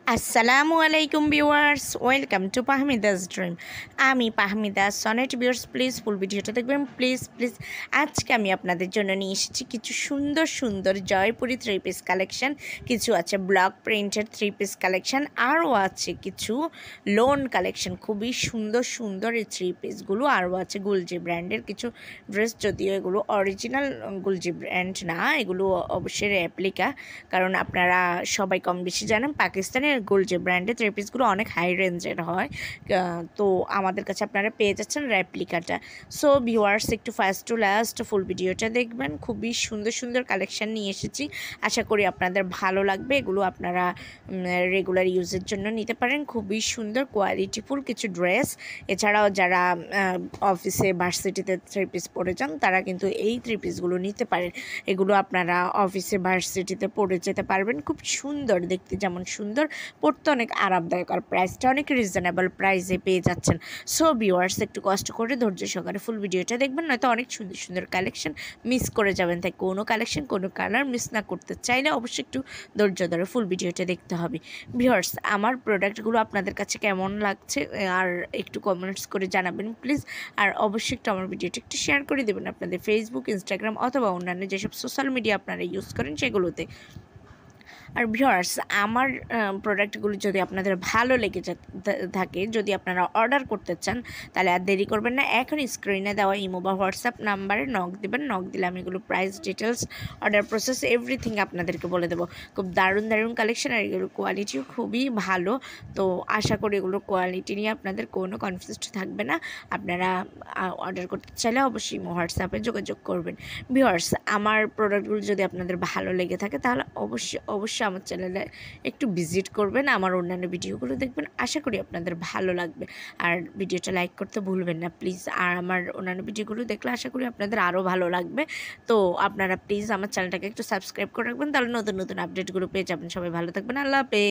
আসসালামু আলাইকুম viewers, welcome to Pahmida's dream. আমি Pahmida Sonet. Viewers please full ভিডিওটা দেখবেন, প্লিজ প্লিজ। আজকে আমি আপনাদের জন্য নিয়ে এসেছি কিছু সুন্দর সুন্দর জয়পুরি থ্রি পিস কালেকশন। কিছু আছে ব্লক প্রিন্টের থ্রি পিস কালেকশন, আরও আছে কিছু লোন কালেকশন। খুবই সুন্দর সুন্দর এই থ্রি পিসগুলো। আরও আছে গুলজি ব্র্যান্ডের কিছু ড্রেস, যদিও এগুলো অরিজিনাল গুলজি ব্র্যান্ড না, এগুলো অবশ্যই রেপ্লিকা। কারণ আপনারা সবাই কম বেশি জানেন পাকিস্তানের গুলজি ব্র্যান্ডের থ্রি পিসগুলো অনেক হাই রেঞ্জের হয়। তো আমাদের কাছে আপনারা পেয়ে যাচ্ছেন রেপ্লিকাটা। সো ভিউয়ার্স, একটু ফার্স্ট টু লাস্ট ফুল ভিডিওটা দেখবেন। খুবই সুন্দর সুন্দর কালেকশান নিয়ে এসেছি, আশা করি আপনাদের ভালো লাগবে। এগুলো আপনারা রেগুলার ইউজের জন্য নিতে পারেন। খুবই সুন্দর কোয়ালিটিফুল কিছু ড্রেস। এছাড়াও যারা অফিসে ভার্সিটিতে থ্রি পিস পরে যান, তারা কিন্তু এই থ্রি পিসগুলো নিতে পারেন। এগুলো আপনারা অফিসে ভার্সিটিতে পরে যেতে পারবেন। খুব সুন্দর দেখতে, যেমন সুন্দর, পড়তে অনেক আরামদায়ক, আর প্রাইসটা অনেক রিজনেবল প্রাইসে পেয়ে যাচ্ছেন। সো ভিউয়ার্স, একটু কষ্ট করে ধৈর্য সহকারে ফুল ভিডিওটা দেখবেন, নয়তো অনেক সুন্দর সুন্দর কালেকশন মিস করে যাবেন। তাই কোনো কালেকশন, কোনো কালার মিস না করতে চাইলে অবশ্যই একটু ধৈর্য ধরে ফুল ভিডিওটা দেখতে হবে। ভিউয়ার্স, আমার প্রোডাক্টগুলো আপনাদের কাছে কেমন লাগছে আর একটু কমেন্টস করে জানাবেন প্লিজ। আর অবশ্যই একটু আমার ভিডিওটা একটু শেয়ার করে দেবেন আপনাদের ফেসবুক, ইনস্টাগ্রাম অথবা অন্যান্য যেসব সোশ্যাল মিডিয়া আপনারা ইউজ করেন সেগুলোতে। আর ভিউয়ার্স, আমার প্রোডাক্টগুলো যদি আপনাদের ভালো লেগে থাকে, যদি আপনারা অর্ডার করতে চান, তাহলে আর দেরি করবেন না। এখন স্ক্রিনে দেওয়া ইমো বা হোয়াটসঅ্যাপ নাম্বারে নক দেবেন। নক দিলে আমি এগুলো price details, order process, everything আপনাদেরকে বলে দেবো। খুব দারুণ দারুণ কালেকশন, আর এগুলোর কোয়ালিটিও খুবই ভালো। তো আশা করি এগুলোর কোয়ালিটি নিয়ে আপনাদের কোনো কনফিউজ থাকবে না। আপনারা অর্ডার করতে চাইলে অবশ্যই হোয়াটসঅ্যাপে যোগাযোগ করবেন। ভিউয়ার্স, আমার প্রোডাক্টগুলো যদি আপনাদের ভালো লেগে থাকে, তাহলে অবশ্যই অবশ্যই আমার চ্যানেলে একটু ভিজিট করবেন, আমার অন্যান্য ভিডিওগুলো দেখবেন। আশা করি আপনাদের ভালো লাগবে। আর ভিডিওটা লাইক করতে ভুলবেন না প্লিজ। আর আমার অন্যান্য ভিডিওগুলো দেখলে আশা করি আপনাদের আরও ভালো লাগবে। তো আপনারা প্লিজ আমার চ্যানেলটাকে একটু সাবস্ক্রাইব করে রাখবেন, তাহলে নতুন নতুন আপডেটগুলো পেয়ে যাবেন। সবাই ভালো থাকবেন। আল্লাহ হাফেজ।